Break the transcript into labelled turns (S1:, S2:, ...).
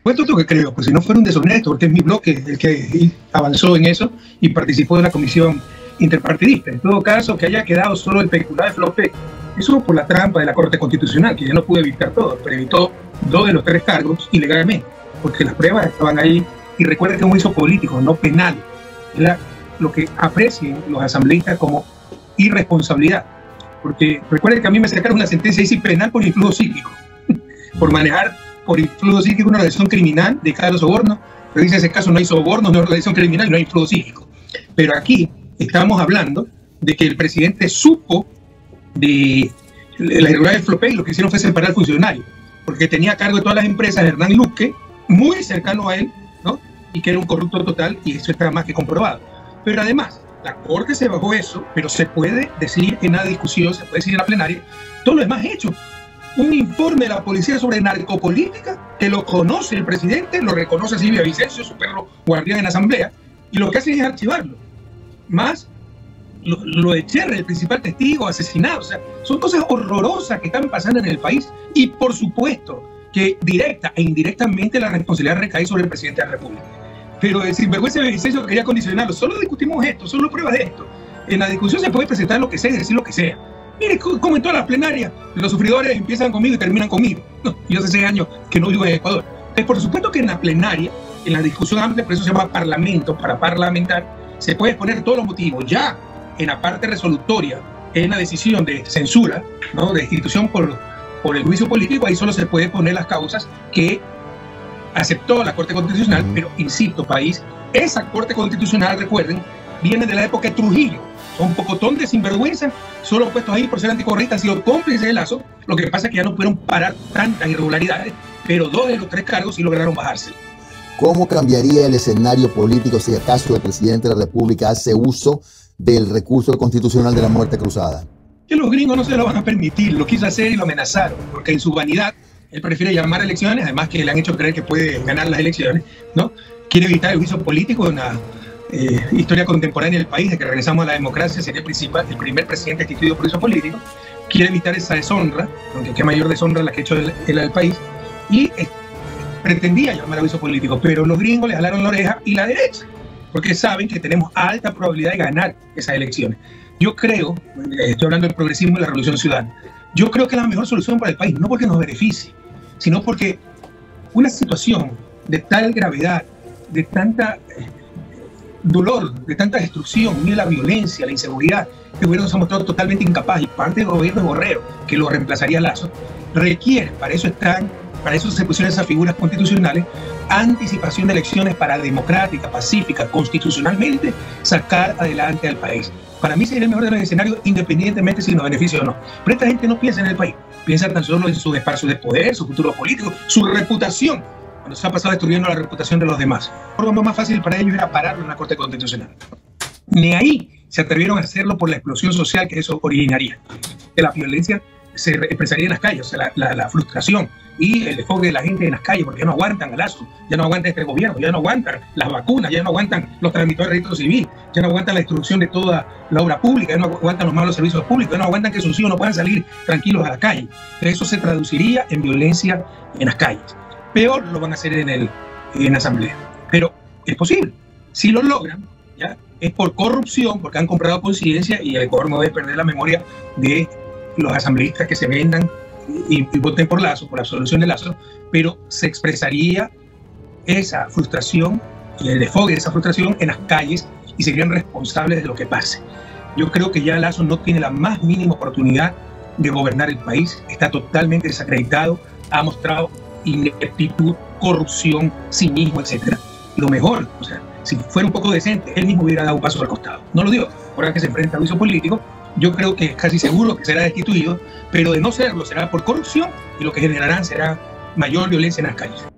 S1: Pues esto es lo que creo, pues si no fuera un deshonesto, porque es mi bloque el que avanzó en eso y participó de la comisión interpartidista. En todo caso, que haya quedado solo el peculado de Flopé, eso por la trampa de la Corte Constitucional, que ya no pudo evitar todo, pero evitó 2 de los 3 cargos ilegalmente, porque las pruebas estaban ahí. Y recuerden que es un juicio político, no penal. Era lo que aprecian los asambleístas como irresponsabilidad. Porque recuerden que a mí me sacaron una sentencia ahí sí penal por influjo psíquico, por manejar por influjo psíquico una organización criminal de cada soborno, pero dice en ese caso no hay sobornos, no hay organización criminal y no hay influjo psíquico. Pero aquí estamos hablando de que el presidente supo de la irregularidad del Flopé y lo que hicieron fue separar al funcionario, porque tenía a cargo de todas las empresas Hernán Luque, muy cercano a él, ¿no? Y que era un corrupto total, y eso está más que comprobado. Pero además, la Corte se bajó eso, pero se puede decir en la discusión, se puede decir en la plenaria, todo lo demás hecho. Un informe de la policía sobre narcopolítica, que lo conoce el presidente, lo reconoce Silvia Vicencio, su perro guardián en la asamblea, y lo que hace es archivarlo. Más lo de Cherry, el principal testigo, asesinado. O sea, son cosas horrorosas que están pasando en el país, y por supuesto que directa e indirectamente la responsabilidad recae sobre el presidente de la República. Pero el sinvergüenza de Vicencio quería condicionarlo. Solo discutimos esto, solo pruebas de esto. En la discusión se puede presentar lo que sea y decir lo que sea. Mire, como en todas las plenarias, los sufridores empiezan conmigo y terminan conmigo. No, yo hace 6 años que no vivo en Ecuador. Entonces, por supuesto que en la plenaria, en la discusión amplia, por eso se llama parlamento, para parlamentar, se puede exponer todos los motivos. Ya en la parte resolutoria, en la decisión de censura, ¿no?, de institución por el juicio político, ahí solo se puede poner las causas que aceptó la Corte Constitucional. Pero, insisto, país, esa Corte Constitucional, recuerden, viene de la época de Trujillo. Son un pocotón de sinvergüenza, solo puestos ahí por ser anticorreístas, han sido cómplices de Lazo. Lo que pasa es que ya no pudieron parar tantas irregularidades, pero 2 de los 3 cargos sí lograron bajarse.
S2: ¿Cómo cambiaría el escenario político si acaso el presidente de la República hace uso del recurso constitucional de la muerte cruzada?
S1: Que los gringos no se lo van a permitir, lo quiso hacer y lo amenazaron, porque en su vanidad él prefiere llamar a elecciones, además que le han hecho creer que puede ganar las elecciones, ¿no? Quiere evitar el juicio político de una historia contemporánea del país, de que regresamos a la democracia, sería el primer presidente instituido por juicio político. Quiere evitar esa deshonra, aunque qué mayor deshonra la que ha hecho él al país, y pretendía llamar a juicio político, pero los gringos le jalaron la oreja y la derecha, porque saben que tenemos alta probabilidad de ganar esas elecciones. Yo creo, estoy hablando del progresismo y la revolución ciudadana, yo creo que es la mejor solución para el país, no porque nos beneficie, sino porque una situación de tal gravedad, de tanta dolor, de tanta destrucción, mira la violencia, la inseguridad, que el gobierno se ha mostrado totalmente incapaz, y parte del gobierno de Borrero, que lo reemplazaría a Lazo, requiere, para eso se pusieron esas figuras constitucionales, anticipación de elecciones para democrática, pacífica, constitucionalmente, sacar adelante al país. Para mí sería el mejor de los escenarios, independientemente si nos beneficia o no. Pero esta gente no piensa en el país, piensa tan solo en sus espacios de poder, su futuro político, su reputación, cuando se ha pasado destruyendo la reputación de los demás. La forma más fácil para ellos era pararlo en la Corte Constitucional. Ni ahí se atrevieron a hacerlo por la explosión social que eso originaría. Que la violencia se expresaría en las calles, o sea, la frustración y el desfogue de la gente en las calles, porque ya no aguantan a Lazo, ya no aguantan este gobierno, ya no aguantan las vacunas, ya no aguantan los transmisores de registro civil, ya no aguantan la destrucción de toda la obra pública, ya no aguantan los malos servicios públicos, ya no aguantan que sus hijos no puedan salir tranquilos a la calle. Entonces eso se traduciría en violencia en las calles. Peor lo van a hacer en la asamblea. Pero es posible. Si lo logran, ¿ya?, es por corrupción, porque han comprado conciencia, y el Ecuador no debe perder la memoria de los asambleístas que se vendan y voten por Lazo, por la absolución de Lazo, pero se expresaría esa frustración y el desfogue de esa frustración en las calles y serían responsables de lo que pase. Yo creo que ya Lazo no tiene la más mínima oportunidad de gobernar el país, está totalmente desacreditado, ha mostrado ineptitud, corrupción, cinismo, etc. Lo mejor, o sea, si fuera un poco decente, él mismo hubiera dado un paso al costado. No lo dio. Ahora que se enfrenta a juicio político, yo creo que es casi seguro que será destituido, pero de no serlo será por corrupción, y lo que generarán será mayor violencia en las calles.